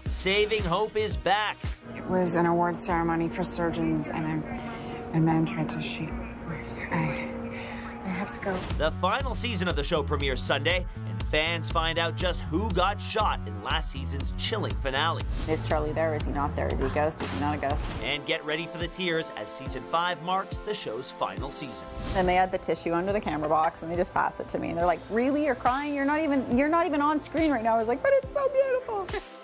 Saving Hope is back. It was an award ceremony for surgeons, and a man tried to shoot. I have to go. The final season of the show premieres Sunday, and fans find out just who got shot in last season's chilling finale. Is Charlie there? Is he not there? Is he a ghost? Is he not a ghost? And get ready for the tears as season 5 marks the show's final season. And they had the tissue under the camera box, and they just pass it to me, and they're like, "Really? You're crying? You're not even on screen right now." I was like, "But it's so beautiful."